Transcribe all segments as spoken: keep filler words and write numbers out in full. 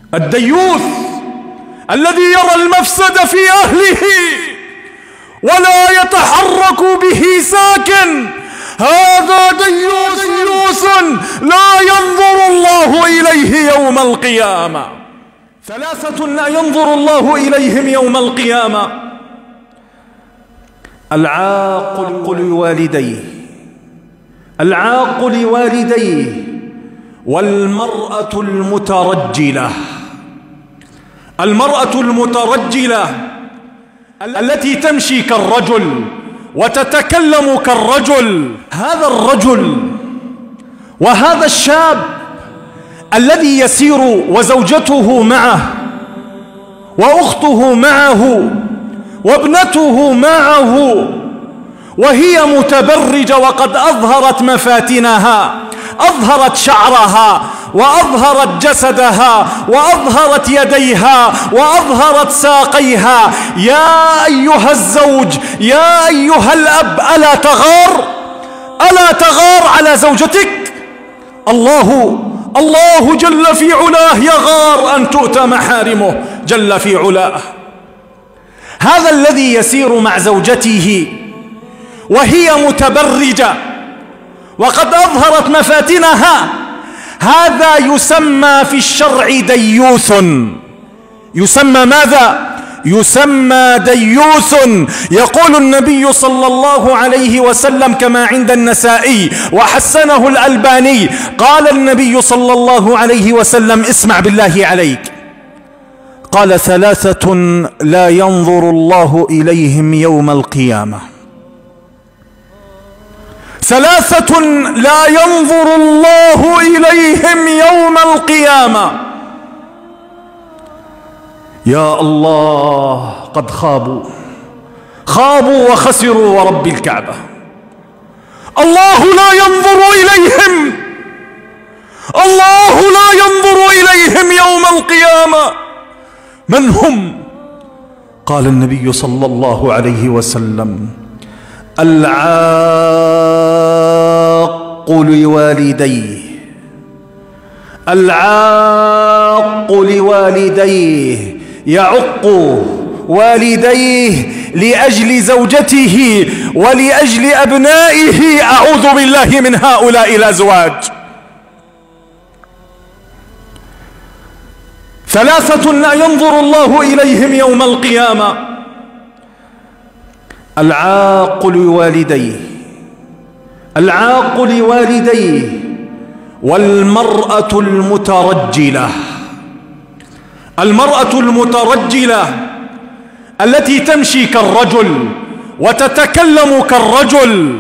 الديوث الذي يرى المفسد في أهله ولا يتحرك به ساكن، هذا ديوث ديوث لا ينظر الله إليه يوم القيامة. ثلاثة لا ينظر الله إليهم يوم القيامة: العاق لوالديه العاق لوالديه والمرأة المترجلة. المرأة المترجلة التي تمشي كالرجل وتتكلم كالرجل. هذا الرجل وهذا الشاب الذي يسير وزوجته معه وأخته معه وابنته معه وهي متبرجة وقد أظهرت مفاتنها، أظهرت شعرها وأظهرت جسدها وأظهرت يديها وأظهرت ساقيها. يا أيها الزوج، يا أيها الأب، ألا تغار ألا تغار على زوجتك؟ الله الله جل في علاه يغار أن تؤتى محارمه جل في علاه. هذا الذي يسير مع زوجته وهي متبرجة وقد أظهرت مفاتنها، هذا يسمى في الشرع ديوث. يسمى ماذا؟ يسمى ديوث. يقول النبي صلى الله عليه وسلم كما عند النسائي وحسنه الألباني، قال النبي صلى الله عليه وسلم: اسمع بالله عليك، قال: ثلاثة لا ينظر الله إليهم يوم القيامة. ثلاثة لا ينظر الله إليهم يوم القيامة. يا الله، قد خابوا خابوا وخسروا ورب الكعبة. الله لا ينظر إليهم، الله لا ينظر إليهم يوم القيامة. من هم؟ قال النبي صلى الله عليه وسلم: العاق لوالديه العاق لوالديه يعق والديه لأجل زوجته ولأجل أبنائه. أعوذ بالله من هؤلاء الأزواج. ثلاثة لا ينظر الله إليهم يوم القيامة: العاق لوالديه العاق لوالديه والمرأة المترجلة. المرأة المترجلة التي تمشي كالرجل وتتكلم كالرجل.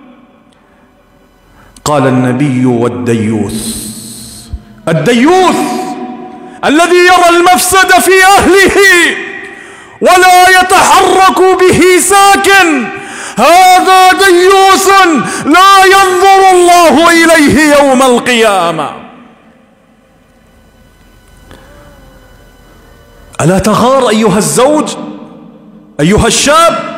قال النبي: والديوث الديوث الذي يرى المفسد في أهله ولا يتحرك به ساكن، هذا ديوث لا ينظر الله إليه يوم القيامة. ألا تغار أيها الزوج، أيها الشاب؟